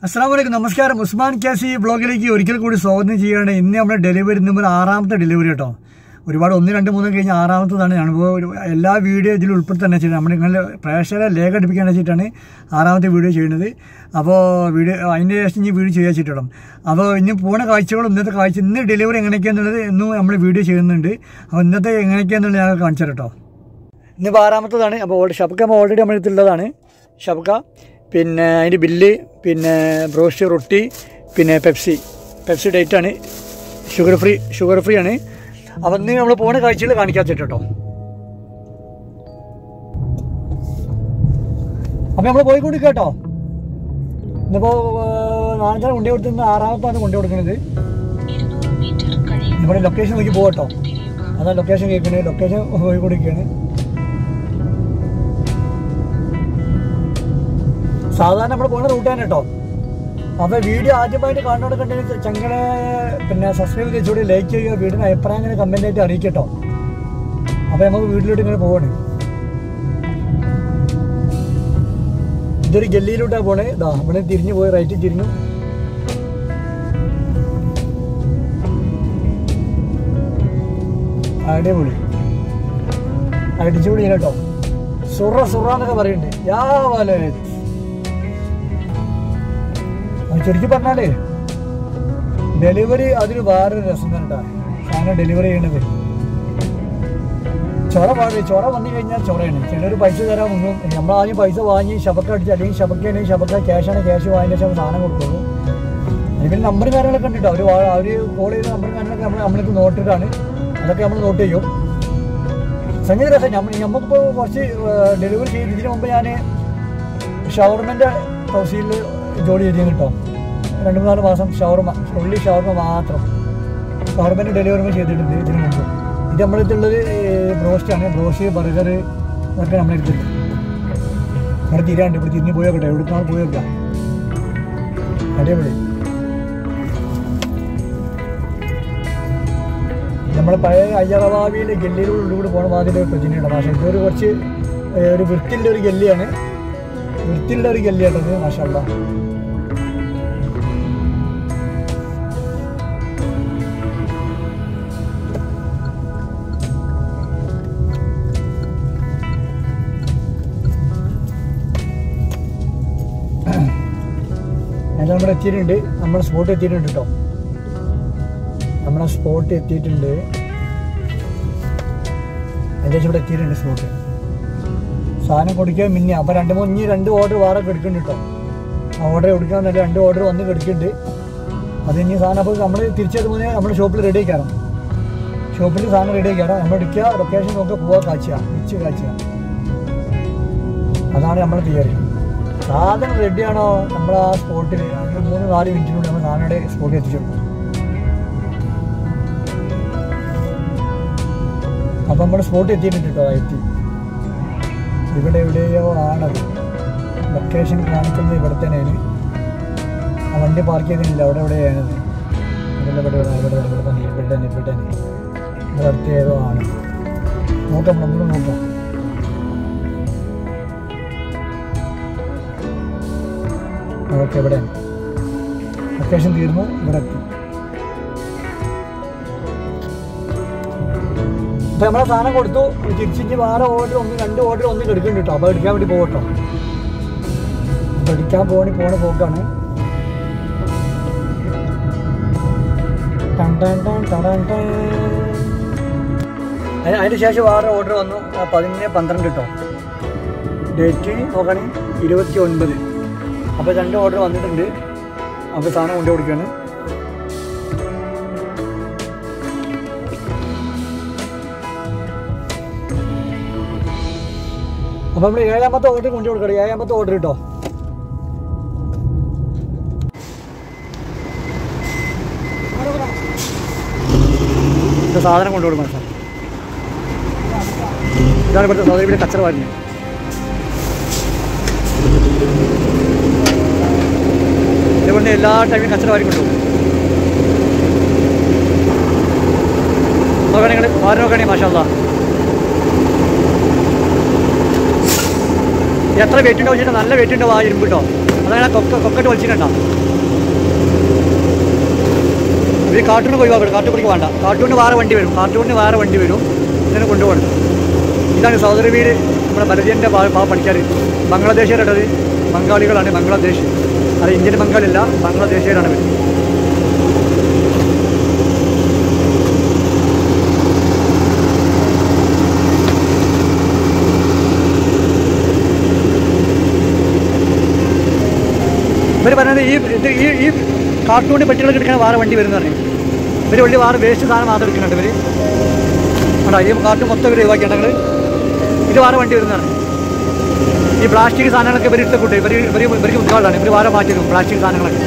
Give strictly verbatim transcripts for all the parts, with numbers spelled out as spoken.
അസ്സലാമലൈക്കും, നമസ്കാരം. ഉസ്മാൻ ക്യാസി ബ്ലോഗിലേക്ക് ഒരിക്കൽ കൂടി സ്വാഗതം ചെയ്യുകയാണ്. ഇന്ന് നമ്മുടെ ഡെലിവറി നമ്പർ ആറാമത്തെ ഡെലിവറി കേട്ടോ. ഒരുപാട് ഒന്ന് രണ്ട് മൂന്ന് കഴിഞ്ഞ് ആറാമത്തതാണ്. ഞാനിപ്പോൾ ഒരു എല്ലാ വീഡിയോ ഇതിൽ ഉൾപ്പെടുത്താൻ വെച്ചിട്ട് നമ്മൾ നിങ്ങളുടെ പ്രേക്ഷകരെ ലേഖ അടുപ്പിക്കാൻ വെച്ചിട്ടാണ് ആറാമത്തെ വീഡിയോ ചെയ്യുന്നത്. അപ്പോൾ വീഡിയോ അതിൻ്റെ ശേഷം ഇനി വീഡിയോ ചെയ്യാൻ വെച്ചിട്ടുള്ളൂ. അപ്പോൾ ഇനി പോണ കാഴ്ചകളും ഇന്നത്തെ കാഴ്ച ഇന്ന് ഡെലിവറി എങ്ങനെയൊക്കെയാണെന്നുള്ളത് എന്നും നമ്മൾ വീഡിയോ ചെയ്യുന്നുണ്ട്. അപ്പോൾ ഇന്നത്തെ എങ്ങനെയൊക്കെയാണെന്നുള്ളത് ഞങ്ങൾ കാണിച്ചു കേട്ടോ. ഇന്നിപ്പോൾ ആറാമത്തതാണ്. അപ്പോൾ ഷബക്ക ഓൾറെഡി നമ്മുടെ അടുത്തുള്ളതാണ്. ഷബക്ക പിന്നെ അതിൻ്റെ ബില്ല്, പിന്നെ ബ്രോസ്റ്റ്, റൊട്ടി, പിന്നെ പെപ്സി പെപ്സി ഡേറ്റാണ്. ഷുഗർ ഫ്രീ ഷുഗർ ഫ്രീ ആണ്. അപ്പം ഇന്ന് നമ്മൾ പോണ കാഴ്ചകൾ കാണിക്കാത്ത കേട്ടോ. അപ്പം നമ്മൾ പോയിക്കൊണ്ടിരിക്കുക കേട്ടോ. ഇന്നിപ്പോൾ നാളെ കൊണ്ടു കൊടുത്തുന്ന ആറാമത്താണ് കൊണ്ടു കൊടുക്കുന്നത്. നമ്മുടെ ലൊക്കേഷൻ നോക്കി പോകട്ടോ. അതാണ് ലൊക്കേഷൻ കേൾക്കുന്നത്. ലൊക്കേഷൻ പോയിക്കൊണ്ടിരിക്കുകയാണ്. സാധാരണ നമ്മൾ പോകുന്ന റൂട്ടാണ് കേട്ടോ. അപ്പോൾ വീഡിയോ ആദ്യമായിട്ട് കാണുന്നവരൊക്കെ ചങ്ങളെ പിന്നെ സബ്സ്ക്രൈബ് ചെയ്തോടെ ലൈക്ക് ചെയ്യുക. വീടിന് അഭിപ്രായം ഇങ്ങനെ കമൻ്റ് ആയിട്ട് അറിയിക്കട്ടോ. അപ്പോൾ നമുക്ക് വീട്ടിലോട്ട് ഇങ്ങനെ പോവാണ്. ഇതൊരു ഗല്ലിയിലോട്ടാണ് പോണേ. ഇതാ ഇവിടെ തിരിഞ്ഞു പോയി റൈറ്റ് തിരിഞ്ഞു. അടിപൊളി അടിച്ചുപൊളി കേട്ടോ. സുറ സുറ എന്നൊക്കെ പറയുന്നുണ്ട്. യാ പോലെ ശരിക്കും പറഞ്ഞാലേ ഡെലിവറി അതിന് വേറൊരു രസം തന്നെ. സാധനം ഡെലിവറി ചെയ്യണത് ചൊറ പാടില്ല. ചൊറ വന്നു കഴിഞ്ഞാൽ ചൊറയാണ്. ചിലർ പൈസ തരാൻ മുങ്ങും. നമ്മൾ ആദ്യം പൈസ വാങ്ങി ശബക്ക അടിച്ച്, അല്ലെങ്കിൽ ശബക്കയാണെങ്കിൽ ശബക്ക ക്യാഷാണ് ക്യാഷ് വാങ്ങിയ ശേഷം സാധനം കൊടുക്കുള്ളൂ. അതിൽ നമ്പറും കാര്യങ്ങളൊക്കെ ഉണ്ട് കേട്ടോ. അവർ അവർ കോൾ ചെയ്ത നമ്പറും കാര്യങ്ങളൊക്കെ നമ്മൾ നമ്മൾക്ക് നോട്ടിട്ടാണ്. അതൊക്കെ നമ്മൾ നോട്ട് ചെയ്യും. സംഗീത രസം. നമ്മൾ നമുക്കിപ്പോൾ കുറച്ച് ഡെലിവറി ചെയ്ത് ഇതിന് മുമ്പ് ഞാൻ ഷവർമൻ്റെ തൗസീലിൽ ജോലി ചെയ്തിരുന്നു കേട്ടോ. രണ്ട് മൂന്നാല് മാസം ഷവർമ, ഉള്ളി ഷവർമ മാത്രം ഷവർമൻ്റെ ഡെലിവറി ചെയ്തിട്ടുണ്ട് ഇതിന് മുമ്പ്. ഇത് നമ്മളെടുത്തുള്ളത് ബ്രോസ്റ്റാണ്. ബ്രോസ്റ്റ്, ബർഗർ അതൊക്കെ നമ്മളെടുത്തിട്ടുണ്ട്. ഇവിടെ തിരിയാണ്ട്. ഇവിടെ തിരിഞ്ഞ് പോയി നോക്കട്ടെ. എവിടുന്നാണ് പോയി നോക്കാം. അടിപൊളി. നമ്മൾ പഴയ അയ്യറവാവിയിലെ ഗല്ലിയുടെ ഉള്ളിലൂടെ പോകണ മാതിരി പ്രചിനുണ്ട്. പക്ഷേ ഇതൊരു കുറച്ച് ഒരു വൃത്തിയുള്ള ഒരു ഗല്ലിയാണ്. വൃത്തിയുള്ള ഒരു ഗല്ലിയാട്ടത്. മാഷാല്ലാ. എന്നാൽ നമ്മൾ എത്തിയിട്ടുണ്ട്. നമ്മളെ സ്പോട്ട് എത്തിയിട്ടുണ്ട് കേട്ടോ. നമ്മളെ സ്പോട്ട് എത്തിയിട്ടുണ്ട്. ഏകദേശം ഇവിടെ എത്തിയിട്ടുണ്ട് സ്പോട്ട്. സാധനം കൊടുക്കാൻ മിന്നെ. അപ്പോൾ രണ്ട് മൂന്ന് ഇനി രണ്ട് ഓർഡർ വേറെ എടുക്കുന്നുണ്ട് കേട്ടോ. ആ ഓർഡർ കൊടുക്കാന്നല്ല രണ്ട് ഓർഡർ വന്ന് കിടക്കുന്നുണ്ട്. അത് ഇനി സാധനം അപ്പോൾ നമ്മൾ തിരിച്ചെത്തുമ്പോൾ നമ്മൾ ഷോപ്പിൽ റെഡി ആക്കാറ്. ഷോപ്പിൽ സാധനം റെഡി ആക്കാറ്. നമ്മൾ എടുക്കുക, ലൊക്കേഷൻ നോക്കുക, പോവുക, കാച്ചുക, മിച്ച് കാച്ചുക. അതാണ് നമ്മളെ തിയറി. സാധനം റെഡിയാണോ നമ്മൾ ആ സ്പോട്ടിൽ അതിന് മൂന്ന് നാല് മിനിറ്റിനുള്ളിൽ നമ്മൾ സാധനയുടെ സ്പോട്ടിൽ എത്തിച്ചെടുക്കും. അപ്പോൾ നമ്മൾ സ്പോട്ട് എത്തിയിട്ടുണ്ട് കേട്ടോ. എത്തി. ഇവിടെ എവിടെയോ ആണത്. ലൊക്കേഷൻ കാണിക്കുന്നത് ഇവിടെ തന്നെയാണ്. ആ വണ്ടി പാർക്ക് ചെയ്തിട്ടില്ല. അവിടെ എവിടെയാണത്. ഇവിടെ ഇവിടെ ഇവിടെ ഇവിടെ ഇവിടെ തന്നെ ഇവിടെ തന്നെ ഇവിടെ തന്നെ ഇവിടെ അടുത്ത് ഏതോ ആണ്. നോക്കാം, നമ്മൾ നോക്കാം. ഓക്കെ, ഇവിടെ ലൊക്കേഷൻ തീർന്നു. ഇവിടെ എത്തി. അപ്പോൾ നമ്മളെ സാധനം കൊടുത്തു. തിരിച്ചിട്ട് വേറെ ഓർഡർ ഒന്ന് രണ്ട് ഓർഡർ ഒന്ന് എടുക്കുന്നുണ്ട് കേട്ടോ. അപ്പോൾ എടുക്കാൻ വേണ്ടി പോകട്ടോ. അപ്പോൾ എടുക്കാൻ പോകണി പോണ പോക്കാണ്. അതിന് ശേഷം വേറെ ഓർഡർ വന്നു. പതിനൊന്ന് പന്ത്രണ്ട് കേട്ടോ. ഡേറ്റ് നോക്കുകയാണെങ്കിൽ ഇരുപത്തി ഒൻപത്. അപ്പോൾ രണ്ട് ഓർഡർ വന്നിട്ടുണ്ട്. അപ്പോൾ സാധനം കൊണ്ടു കൊടുക്കുകയാണ്. അപ്പോൾ നമ്മൾ ഏഴാമത്തെ ഓർഡർ കൊണ്ടു കൊടുക്കണം. ഏഴാമത്തെ ഓർഡർ കേട്ടോ. സാധനം കൊണ്ടു കൊടുക്കണം സാർ. ഇതാണ് ഇവിടുത്തെ സാധനം. ഇവിടെ കച്ചറ വാരുന്നത്. ഇതുകൊണ്ട് എല്ലാ ടൈമിലും കച്ചറ വാരി കൊണ്ടുപോകും. നോക്കുകയാണെങ്കിൽ വാരി നോക്കുകയാണെങ്കിൽ മാഷാല്ലാ. എത്ര വെയിറ്റ് ഉണ്ടോ വെച്ചിട്ട് നല്ല വെയിറ്റ് ഉണ്ടോ ആ ഇരുമ്പ് കേട്ടോ. അതങ്ങനെ കൊക്ക കൊക്കട്ട് വലിച്ചിട്ടുണ്ടോ ഇവർ കാർട്ടൂണ് പോയി പോകണം. കാർട്ടൂണിക്ക് വേണ്ട, കാർട്ടൂണിന് വേറെ വണ്ടി വരും, കാർട്ടൂണിന് വേറെ വണ്ടി വരും, ഇതിനെ കൊണ്ടുപോകണം. ഇതാണ് സൗദി വീട്. നമ്മുടെ ബലജൻ്റെ പാ പണിക്കാർ ബംഗ്ലാദേശിയരുടേത്, ബംഗാളികളാണ്. ബംഗ്ലാദേശ്, അത് ഇന്ത്യൻ ബംഗാളില്ല, ബംഗ്ലാദേശിയരാണ് ഇവർ. ഇവർ പറയുന്നത് ഈ ഇത് ഈ ഈ കാർട്ടൂണിൻ്റെ പെട്ടികളൊക്കെ എടുക്കാൻ വേറെ വണ്ടി വരുന്ന പറഞ്ഞു. ഇവർ വണ്ടി വേറെ വേസ്റ്റ് സാധനം മാത്രം എടുക്കുന്നുണ്ട് ഇവർ. ആണോ ഈ കാർട്ടൂൺ മൊത്തം ഇവർ ഒഴിവാക്കിയാണെങ്കിൽ ഇത് വേറെ വണ്ടി വരുന്ന പറഞ്ഞു. ഈ പ്ലാസ്റ്റിക് സാധനങ്ങളൊക്കെ ഇവർ ഇട്ട് കൂട്ടും. ഇവർ ഇവർ ഇവർക്ക് ഉദ്ഘാടനമാണ്, ഇവർ വേറെ മാറ്റി വരും പ്ലാസ്റ്റിക് സാധനങ്ങളൊക്കെ.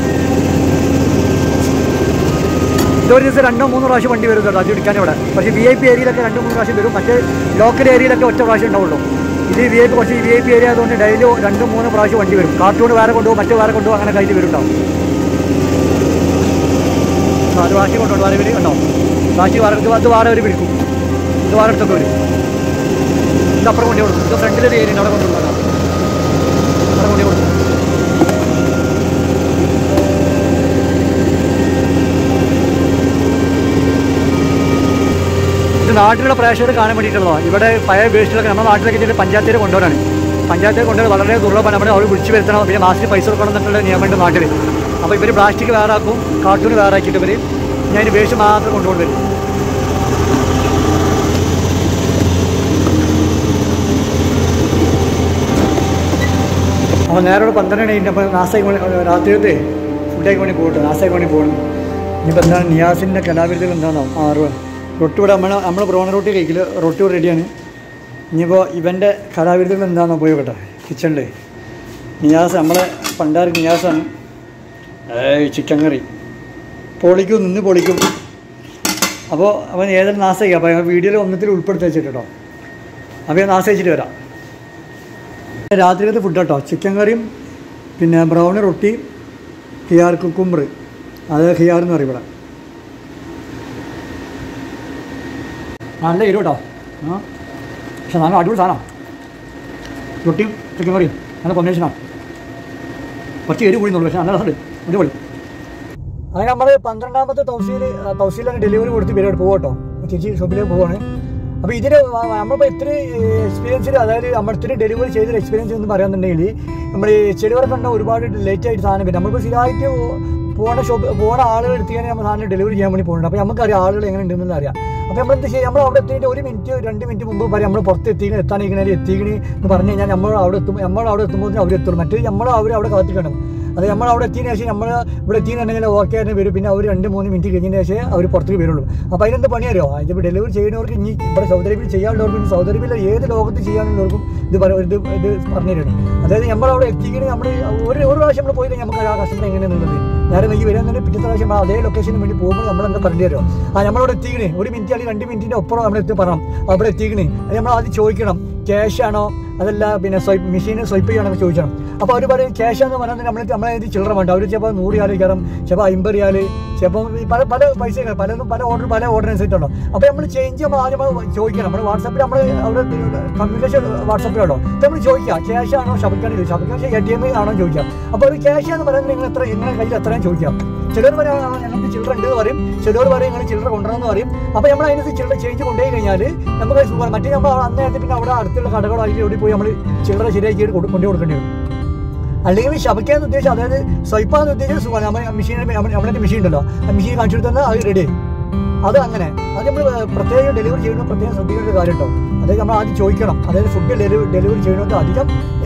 ഇതൊരു ദിവസം രണ്ടോ മൂന്നോ പ്രാവശ്യം വണ്ടി വരും കേട്ടോ അത് ഇടിക്കാൻ ഇവിടെ. പക്ഷേ വി ഐ പി ഏരിയയിലൊക്കെ രണ്ടോ മൂന്ന് പ്രാവശ്യം വരും. മറ്റേ ലോക്കൽ ഏരിയയിലൊക്കെ ഒറ്റ പ്രാവശ്യം ഉണ്ടാവുള്ളൂ. ഇത് വി ഐ പി കുറച്ച് വി ഐ പി ഏരിയ ആയതുകൊണ്ട് ഡെയിലി രണ്ടും മൂന്ന് പ്രാവശ്യം വണ്ടി വരും. കാർട്ടൂൺ വേറെ കൊണ്ടുപോകും, മറ്റേ വേറെ കൊണ്ടുപോകും, അങ്ങനെ കയ്യിൽ വരുന്നുണ്ടാവും. അത് വാശി കൊണ്ടുപോകും വേറെ ഇവർ ഉണ്ടോ വാശി വേറെ അത് വേറെ അവർ പിടിക്കും. ഇത് വേറെ അടുത്തൊക്കെ വരും. ഇത് അപ്പുറം കൊണ്ടു കൊടുക്കും. ഇത് ഫ്രണ്ടിലൊരു ഏരിയ അവിടെ കൊണ്ടുപോകാം, അവിടെ കൊണ്ടു കൊടുക്കും. ഇത് നാട്ടിലുള്ള പ്രേക്ഷകർ കാണാൻ വേണ്ടിയിട്ടുള്ളതാണ്. ഇവിടെ പഴയ വേസ്റ്റിലൊക്കെ നമ്മുടെ നാട്ടിലൊക്കെ ചെറിയ പഞ്ചായത്തിൽ കൊണ്ടുവരാണ്. പഞ്ചായത്തിൽ കൊണ്ടുവരാൻ വളരെ ദുർലഭമാണ്. നമ്മുടെ അവർ വിളിച്ച് വരുത്തണം, പിന്നെ മാസത്തിൽ പൈസ കൊടുക്കണം എന്നുള്ള നിയമമുണ്ട് നാട്ടിൽ. അപ്പോൾ ഇവർ പ്ലാസ്റ്റിക് വേറെ ആക്കും, കാർട്ടൂൺ വേറെ ആക്കിയിട്ട് ഇവർ ഞാൻ വേസ്റ്റ് മാത്രം കൊണ്ടുകൊണ്ട് വരും. അപ്പോൾ നേരോട് പന്ത്രണ്ട് മണി കഴിഞ്ഞപ്പോൾ നാസായി മണി രാത്രിയത്തെ ഫുഡായി വേണ്ടി പോകട്ടെ, നാസായി വേണ്ടി പോകണം. ഇനിയിപ്പോൾ എന്താണ് നിയാസിൻ്റെ കലാവിരുദ്ധകൾ എന്താണോ ആറ് റൊട്ടി ഇവിടെ നമ്മൾ നമ്മൾ ബ്രോണ റൊട്ടി കഴിക്കില്ല, റൊട്ടി ഇവിടെ റെഡിയാണ്. ഇനിയിപ്പോൾ ഇവൻ്റെ കലാവിരുദ്ധകൾ എന്താണെന്നോ പോയോട്ടെ കിച്ചണിൽ. നിയാസ് നമ്മളെ പണ്ടാറ് നിയാസാണ്. ചിക്കൻ കറി പൊളിക്കും, നിന്ന് പൊളിക്കും. അപ്പോൾ അവൻ ഏതൊരു നാശമായി. അപ്പോൾ വീഡിയോയിൽ ഒന്നത്തിൽ ഉൾപ്പെടുത്തി വെച്ചിട്ട് കേട്ടോ. അപ്പോൾ ഞാൻ നാശിച്ചിട്ട് വരാം. രാത്രിയിലത്തെ ഫുഡ് കേട്ടോ, ചിക്കൻ കറിയും പിന്നെ ബ്രൗൺ റൊട്ടി, ഹിയാർ കുക്കുംബർ, അത് ഹിയാർ എന്ന് പറയും ഇവിടെ. നല്ല എരിവ് കേട്ടോ. ആ പക്ഷെ നല്ല അടിപൊളി സാധനമാണ്. റൊട്ടിയും ചിക്കൻ കറിയും നല്ല കോമ്പിനേഷനാണ്. കുറച്ച് എരിവ് കൂടി എന്നുള്ളൂ, പക്ഷേ നല്ല രസമുണ്ട്, അടിപൊളി. അങ്ങനെ നമ്മൾ പന്ത്രണ്ടാമത്തെ തൗസീൽ തൗസീലാണ് ഡെലിവറി കൊടുത്ത് പേരോട് പോകും കേട്ടോ. ചേച്ചി ഷോപ്പിലേക്ക് പോവാണ്. അപ്പോൾ ഇതിന് നമ്മളിപ്പോൾ ഇത്തിരി എക്സ്പീരിയൻസിൽ, അതായത് നമ്മൾ ഇത്തിരി ഡെലിവറി ചെയ്തൊരു എക്സ്പീരിയൻസ് എന്ന് പറയാന്നുണ്ടെങ്കിൽ നമ്മൾ ഈ ചിലവരൊക്കെ ഉണ്ടാവും ഒരുപാട് ലേറ്റ് ആയിട്ട് സാധനം വരും. നമ്മളിപ്പോൾ സ്ഥിരമായിട്ട് പോകേണ്ട ഷോപ്പ് പോകേണ്ട ആളുകൾ എടുത്തിങ്ങനെ നമ്മൾ സാധനം ഡെലിവറി ചെയ്യാൻ വേണ്ടി പോകുന്നുണ്ട്. അപ്പോൾ നമുക്കറിയാം ആളുകൾ എങ്ങനെ ഉണ്ടെന്ന് അറിയാം. അപ്പോൾ നമ്മൾ എന്ത് ചെയ്യും, നമ്മൾ അവിടെ എത്തിയിട്ട് ഒരു മിനിറ്റ് രണ്ട് മിനിറ്റ് മുമ്പ് പറയും നമ്മൾ പുറത്ത് എത്തിക്കണേ എത്താനിരിക്കണേ എത്തിക്കണേ എന്ന് പറഞ്ഞു കഴിഞ്ഞാൽ നമ്മൾ അവിടെ എത്തുമ്പോൾ നമ്മൾ അവിടെ എത്തുമ്പോൾ അവർ എത്തുള്ളൂ. മറ്റേ നമ്മൾ അവർ അവിടെ കാത്തിക്കണം. അത് നമ്മൾ അവിടെ എത്തിയതിന് ശേഷം നമ്മൾ ഇവിടെ എത്തിയെന്നുണ്ടെങ്കിൽ ഓക്കെ ആയിട്ട് വരും. പിന്നെ അവർ രണ്ട് മൂന്ന് മിനിറ്റ് കഴിഞ്ഞതിന് ശേഷം അവർ പുറത്തേക്ക് വരുള്ളൂ. അപ്പോൾ അതിനെന്ത് പണിയറിയോ, അതിപ്പോൾ ഡെലിവറി ചെയ്യുന്നവർക്ക് ഇനി ഇവിടെ സൗദി അറേബ്യയിൽ ചെയ്യാനുള്ളവർക്കും ഇനി സൗദി അറേബ്യയിൽ ഏത് ലോകത്ത് ചെയ്യാനുള്ളവർക്കും ഇത് ഇത് ഇത് പറഞ്ഞു തരണം. അതായത് നമ്മളവിടെ എത്തിക്കണേ നമ്മൾ ഒരു ഒരു പ്രാവശ്യം നമ്മൾ പോയി കഴിഞ്ഞാൽ നമുക്ക് ആ കസ്റ്റമർ എങ്ങനെയാണെന്നുള്ളത് നേരെ നോക്കി വരാൻ തന്നെ പിറ്റത്തെ പ്രാവശ്യം നമ്മൾ അതേ ലൊക്കേഷന് വേണ്ടി പോകുമ്പോൾ നമ്മളെന്താ പറഞ്ഞു തരുമോ, ആ നമ്മളവിടെ എത്തിക്കണേ ഒരു മിനിറ്റ് അല്ലെങ്കിൽ രണ്ട് മിനിറ്റിൻ്റെ ഒപ്പുറം നമ്മൾ എത്തി പറയണം അവിടെ എത്തിക്കണേ. അത് നമ്മൾ ആദ്യം ചോദിക്കണം ക്യാഷ് ആണോ അതല്ല പിന്നെ സ്വൈപ്പ് മെഷീന് സ്വൈപ്പ് ചെയ്യണമെന്ന് ചോദിക്കണം. അപ്പോൾ അവർ പറയും ക്യാഷ് എന്ന് പറഞ്ഞാൽ നമ്മൾ നമ്മളത് ചില്ലറ വേണ്ട. അവർ ചിലപ്പോൾ നൂറ് റിയാൽ കയറും, ചിലപ്പോൾ അമ്പത് റിയാൽ, ചിലപ്പോൾ പല പല പൈസ പലതും പല ഓർഡർ പല ഓർഡർ അനുസരിച്ചുണ്ടോ. അപ്പോൾ നമ്മൾ ചേഞ്ച് നമ്മൾ ആദ്യം ചോദിക്കണം. നമ്മൾ വാട്സാപ്പിൽ നമ്മൾ അവിടെ കമ്മ്യൂണിക്കേഷൻ വാട്സാപ്പിലാണോ അപ്പോൾ നമ്മൾ ചോദിക്കുക ക്യാഷ് ആണോ ഷബിക്കാണ് ചോദിക്കുക, ഷബിക്കാൻ എ ടി എം ആണോ ചോദിക്കുക. അപ്പോൾ ഒരു ക്യാഷ് എന്ന് പറയുന്നത് നിങ്ങൾ എത്ര നിങ്ങളുടെ കയ്യിൽ എത്രയും ചോദിക്കാം. ചിലർ പറയാം ഞങ്ങൾക്ക് ചില്ലറ ഉണ്ട് എന്ന് പറയും, ചിലർ പറയും നിങ്ങൾ ചില്ലറ കൊണ്ടുവരണമെന്ന് പറയും. അപ്പോൾ നമ്മൾ അതിനകത്ത് ചില്ലറ ചേഞ്ച് കൊണ്ടുപോയി കഴിഞ്ഞാൽ നമുക്ക് സുഖമാണ്. മറ്റേ നമ്മൾ അന്നേരത്തെ പിന്നെ അവിടെ അടുത്തുള്ള കടകളോ അതിൽ ഓടി പോയി നമ്മൾ ചില്ലറ ശരിയാക്കി കൊണ്ടു കൊടുക്കേണ്ടി വരും. അല്ലെങ്കിൽ ഷബിക്കാന്ന് ഉദ്ദേശിച്ചത് അതായത് സ്വൈപ്പാന്ന് ഉദ്ദേശിച്ചത് സുഖമാണ്. നമ്മൾ മെഷീൻ നമ്മുടെ മെഷീൻ ഉണ്ടല്ലോ, ആ മെഷീൻ കാണിച്ചു കൊടുത്താൽ അത് റെഡി ആയി. അത് അങ്ങനെ അത് നമ്മൾ പ്രത്യേകം ഡെലിവറി ചെയ്യുമ്പോൾ പ്രത്യേകം ശ്രദ്ധിക്കേണ്ട ഒരു കാര്യം കേട്ടോ. അതായത് നമ്മൾ ആദ്യം ചോദിക്കണം. അതായത് ഫുഡ് ഡെലിവറി ഡെലിവറി ചെയ്യുന്നത് അധികം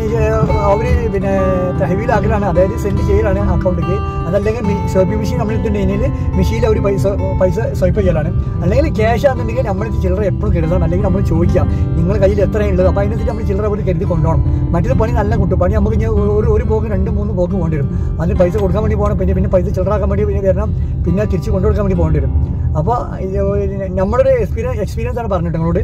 അവർ പിന്നെ തഹവീലാക്കലാണ്, അതായത് സെൻഡ് ചെയ്യലാണ് അക്കൗണ്ടിലേക്ക്. അതല്ലെങ്കിൽ സ്വൈപ്പിംഗ് മെഷീൻ നമ്മളിട്ടുണ്ടെങ്കിൽ മെഷീനിൽ അവർ പൈസ പൈസ സ്വൈപ്പ് ചെയ്യലാണ്. അല്ലെങ്കിൽ ക്യാഷ് ആണെന്നുണ്ടെങ്കിൽ നമ്മൾ ചില്ലറ എപ്പോഴും കരുതണം. അല്ലെങ്കിൽ നമ്മൾ ചോദിക്കാം നിങ്ങളുടെ കയ്യിൽ എത്രയുള്ളത്. അപ്പോൾ അതിനനുസരിച്ച് നമ്മൾ ചില്ലറ പോലും കരുതി കൊണ്ടുപോകണം. മറ്റൊരു പണി നല്ല കിട്ടും. പണി നമുക്ക് ഇനി ഒരു ഒരു പോക്ക് രണ്ട് മൂന്ന് പോക്ക് പോകേണ്ടി വരും. അതിന് പൈസ കൊടുക്കാൻ വേണ്ടി പോകണം, പിന്നെ പിന്നെ പൈസ ചില്ലറാക്കാൻ വേണ്ടി പിന്നെ വരണം, പിന്നെ തിരിച്ച് കൊണ്ടുകൊടുക്കാൻ വേണ്ടി പോകേണ്ടി വരും. അപ്പോൾ നമ്മളൊരു എക്സ്പീരിയൻസ് എക്സ്പീരിയൻസ് ആണ് പറഞ്ഞിട്ട് നിങ്ങളോട്.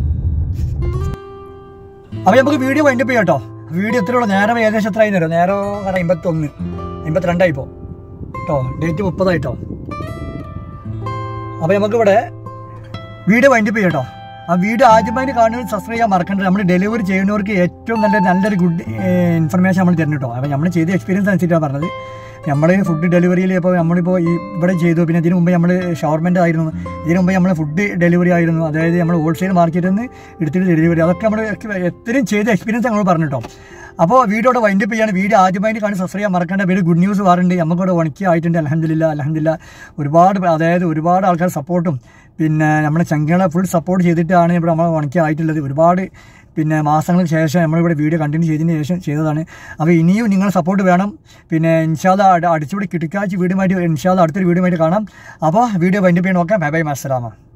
അപ്പോൾ നമുക്ക് വീഡിയോ വൈൻഡപ്പ് ചെയ്യാം കേട്ടോ. വീഡിയോ എത്രയുള്ള നേരം ഏകദേശം എത്ര ആയി തരും, നേരം കാരണം അമ്പത്തൊന്ന് അമ്പത്തിരണ്ടായിപ്പോൾ കേട്ടോ, ഡേറ്റ് മുപ്പതായിട്ടോ. അപ്പോൾ നമുക്കിവിടെ വീഡിയോ വൈൻഡപ്പ് ചെയ്യാം കേട്ടോ. ആ വീഡിയോ ആദ്യമായിട്ട് കാണുന്നത് സബ്സ്ക്രൈബ് ചെയ്യാൻ മറക്കണ്ട. നമ്മൾ ഡെലിവറി ചെയ്യുന്നവർക്ക് ഏറ്റവും നല്ല നല്ലൊരു ഗുഡ് ഇൻഫർമേഷൻ നമ്മൾ തരുന്നു കേട്ടോ. അപ്പോൾ നമ്മൾ ചെയ്ത എക്സ്പീരിയൻസ് അനുസരിച്ചാണ് പറഞ്ഞത്. നമ്മൾ ഫുഡ് ഡെലിവറിയിൽ ഇപ്പോൾ നമ്മളിപ്പോൾ ഈ ഇവിടെ ചെയ്തു, പിന്നെ ഇതിന് മുമ്പ് നമ്മൾ ഷവർമെൻ്റ് ആയിരുന്നു, ഇതിന് മുമ്പ് നമ്മൾ ഫുഡ് ഡെലിവറി ആയിരുന്നു, അതായത് നമ്മൾ ഹോൾസെയിൽ മാർക്കറ്റിൽ നിന്ന് എടുത്തിട്ട് ഡെലിവറി, അതൊക്കെ നമ്മൾ എത്രയും ചെയ്ത എക്സ്പീരിയൻസ് നമ്മൾ പറഞ്ഞു കേട്ടോ. അപ്പോൾ വീഡിയോയുടെ വൈൻഡപ്പ് ചെയ്യാണ്. വീഡിയോ ആദ്യമായിട്ട് കാണി സബ്സ്ക്രൈബ് ചെയ്യാൻ മറക്കേണ്ട. വീഡിയോ ഗുഡ് ന്യൂസ് പറയുന്നുണ്ട്, നമുക്കിവിടെ ഉണക്കി ആയിട്ടുണ്ട്. അൽഹംദുലില്ലാ അൽഹംദുലില്ലാ ഒരുപാട്, അതായത് ഒരുപാട് ആൾക്കാർ സപ്പോർട്ടും പിന്നെ നമ്മുടെ ചങ്കളെ ഫുൾ സപ്പോർട്ട് ചെയ്തിട്ടാണ് ഇവിടെ നമ്മൾ ഉണക്കി ആയിട്ടുള്ളത്. ഒരുപാട് പിന്നെ മാസങ്ങൾക്ക് ശേഷം നമ്മളിവിടെ വീഡിയോ കണ്ടിന്യൂ ചെയ്തതിന് ശേഷം ചെയ്തതാണ്. അപ്പോൾ ഇനിയും നിങ്ങളുടെ സപ്പോർട്ട് വേണം. പിന്നെ ഇൻഷാല്ലാ അടിച്ചുകൂടി കിടക്കാച്ച് വീഡിയോമായിട്ട് ഇൻഷാല്ലാ അടുത്തൊരു വീഡിയോമായിട്ട് കാണാം. അപ്പോൾ വീഡിയോ വൈൻഡപ്പ് ചെയ്യാൻ നോക്കാം. Bye bye, അസ്സലാമ.